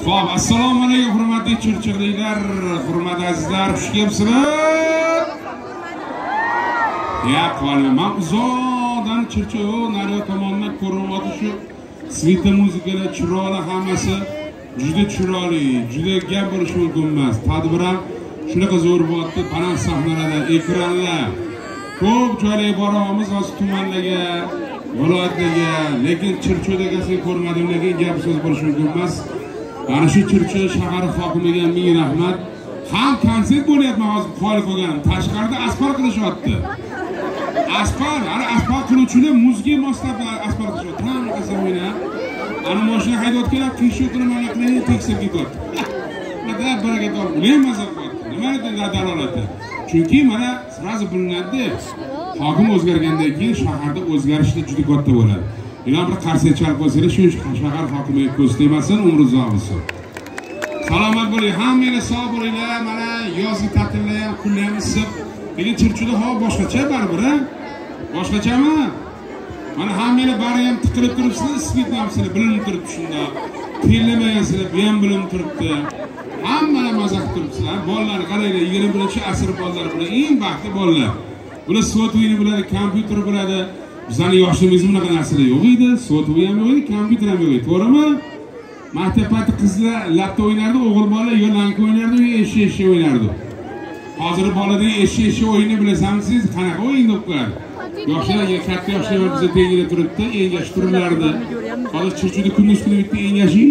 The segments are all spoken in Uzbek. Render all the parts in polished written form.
Xo'p, assalomu alaykum hurmatli chirchiqliklar, hurmatli azizlar, xush kelibsizlar. Ya qo'lim, men uzoqdan Chirchiq nariyo tomondan ko'rinyapti shu svita muzikalar chiroyli, hammasi juda chiroyli, juda gap bo'lishi mumkin emas. Tadbir ham shunaqa zo'r bo'lyapti, baland sahnalarda, ekranlar. Ko'p joylarga boramiz, hozir tumanlarga, viloyatlarga, lekin Chirchiqdagisini ko'rmadim, lekin gap so'z bo'lishi mumkin emas. Ana shu Chirchiq shahar hokimiga ming rahmat. Ham konsert bo'lyapti, hozir qo'yib qo'ygan. Tashqarida asfal qilishyapti. Asfal, ana asfal qiluvchilar muzga moslab asfal qilishyapti. Hamma qilsa o'yna. Ana mashina haydayotganlar qiyshiq qilib mana qilib teksib ketyapti. Mana baraka top, ular mazza qilyapti. Nima deydi dalolati? Chunki mana sразу bilinadi. Hokim o'zgargandan keyin shaharda o'zgarishlar juda katta bo'ladi. Yana bir qarsak chalib qo'ysangiz, shu shahar hokimiga ko'z tegmasin, umri uzoq bo'lsin. Salomat bo'ling, hammangiz sog' bo'linglar. Mana yozgi ta'tillar ham, kunlar ham issiq. Lekin Chirchiqda havo boshqacha baribir, ha? Boshqachami? Mana hammangiz bari ham tiqilib turibsizlar, issiqlikni ham sizlar bilinib turibdi shunda. Qiynalmaysizlar, bu ham bilinib turibdi. Hammalar mazza qilib turibsizlar. Bolalar qaranglar, 21-asr bolalari bular eng baxtli bolalar. Bular soat o'yini biladi, kompyuter biladi. Bizning yoshligimizda bunaqa narsalar yo'q edi, sotuv ham yo'q edi, kompyuter ham yo'q edi, to'g'rimi? Maktabda qizlar latta o'ynardi, o'g'il bola yo lanka o'ynardi, yo eshak o'ynardi. Hozir bolada eshak o'yini bilasansiz, qanaqa o'yin deb qo'yadi. Yoshlar, katta yoshlar bizga tengida turibdi, engash turlardi. Hozir Chirchiqda kunduz kuni bitta engashi.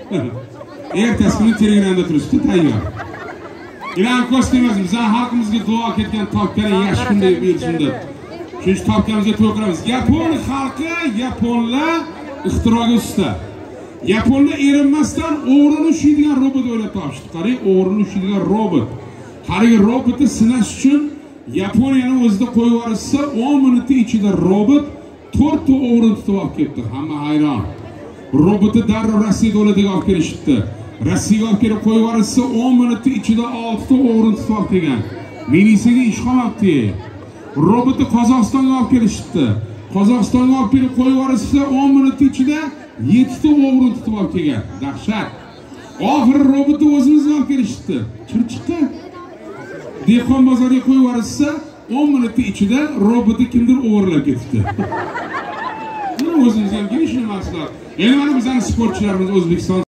Ertasi kuni Telegramda turibdi, tayyor. Ilan ko'stemas, bizning xalqimizga duo ketgan topgan yaxshi kun deb buyursin deb. Shuncha topganimizga to'g'rimiz. Yapon xalqi, yaponlar ixtiroga usta. Yaponlar erinmasdan o'g'rini ushlaydigan robot o'ylab topishdi. Qarang, o'g'rini ushlaydigan robot. Qarang, robotni sinash uchun Yaponiyani o'zida qo'yib yuborsa, 10 minutda ichida robot 4 ta o'g'rini tutib olib ketdi. Hamma hayron. Robotni darrov Rossiya davlatiga olib kelishdi. Rossiyaga olib kelib qo'yib yuborsa, 10 minutda ichida 6 ta o'g'rini tutib olib kelgan. Militsiyaga ish qolmabdi. Robotni Qozog'istonga olib kelishdi. Qozog'istonga olib kelib qo'yib yuborsa, 10 minut ichida 7 ta o'g'rini tutib olib kelgan. Dahshat. Oxiri robotni o'zimizga olib kelishdi. Chirchiqqa. Dehqon bozoriga qo'yib yuborsa, 10 minut ichida robotni kimdir o'g'irlab ketdi. Buni o'zimizga ham kelishni mahsulot. Endi mana bizning sportchilarimiz O'zbekiston